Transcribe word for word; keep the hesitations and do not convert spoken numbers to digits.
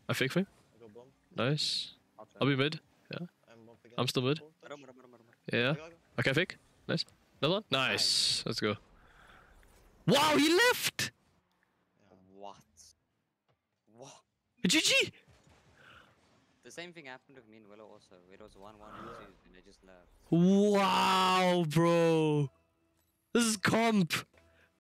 I fake fake. I go bomb. Nice. I'll try. I'll be mid. Yeah. I'm bomb again. I'm still mid. Run, run, run, run, run. Yeah. I go, I go. Okay, fake. Nice. Another one. Nice. Let's go. Wow, he left. Yeah. What? What? G G. The same thing happened with me and Willow also. It was one one and two, and I just left. Wow, bro. This is comp.